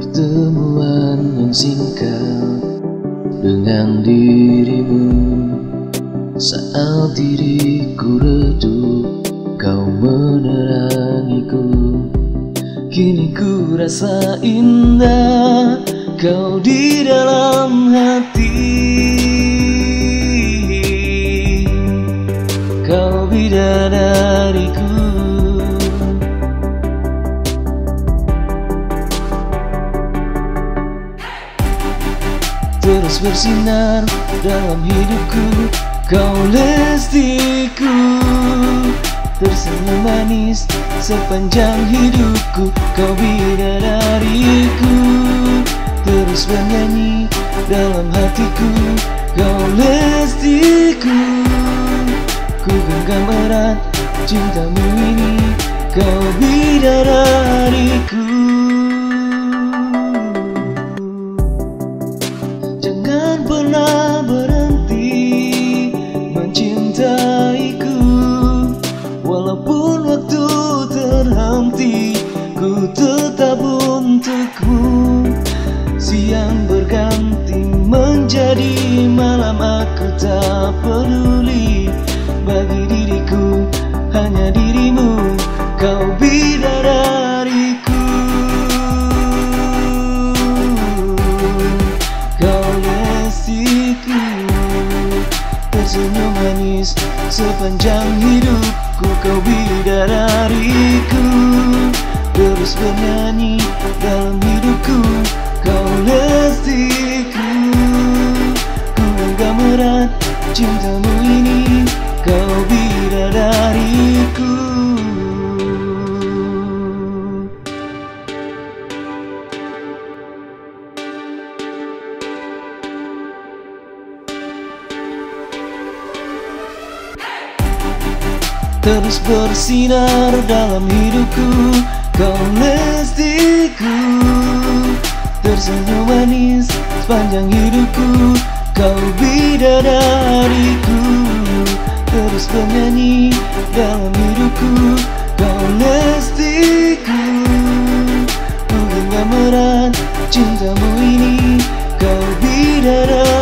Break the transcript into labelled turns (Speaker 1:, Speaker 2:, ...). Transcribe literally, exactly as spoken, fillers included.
Speaker 1: Pertemuan yang singkat dengan dirimu, saat diriku redup, kau menerangiku. Kini ku rasa indah kau di dalam hati. Kau bidadariku, terus bersinar dalam hidupku. Kau lestiku, tersenyum manis sepanjang hidupku. Kau bidadariku, terus bernyanyi dalam hatiku. Kau lestiku, ku genggam erat cintamu ini. Kau bidadariku. Jangan pernah berhenti mencintaiku, walaupun waktu terhenti, ku tetap untukmu. Siang berganti menjadi malam, aku tak peduli. Bagi diriku hanya dirimu, kau bidadariku. Kau lestiku, tersenyum manis sepanjang hidupku. Kau bidadariku, terus bernyanyi dalam hidupku. Kau lestiku, ku genggam erat cintamu ini. Kau bidadariku. Terus bersinar dalam hidupku. Kau lestiku, tersenyum manis sepanjang hidupku. Kau bidadariku, terus bernyanyi dalam hidupku. Kau lestiku, ku genggam erat cintamu ini. Kau bidadariku.